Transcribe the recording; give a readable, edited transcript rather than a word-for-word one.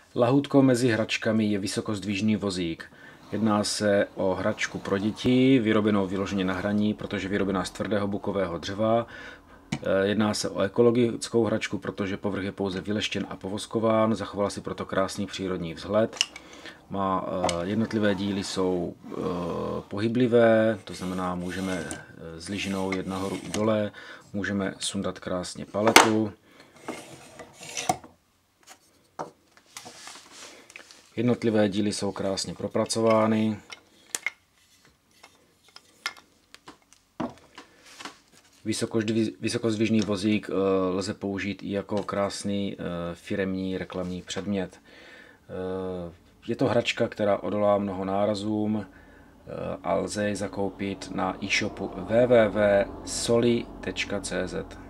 Lahůdkou mezi hračkami je vysokozdvižný vozík. Jedná se o hračku pro děti, vyrobenou vyloženě na hraní, protože vyrobená z tvrdého bukového dřeva. Jedná se o ekologickou hračku, protože povrch je pouze vyleštěn a povoskován, zachovala si proto krásný přírodní vzhled. Jednotlivé díly jsou pohyblivé, to znamená, můžeme s lyžinou jet nahoru i dole, můžeme sundat krásně paletu. Jednotlivé díly jsou krásně propracovány. Vysokozdvižný vozík lze použít i jako krásný firemní reklamní předmět. Je to hračka, která odolá mnoho nárazům a lze ji zakoupit na e-shopu www.soli.cz.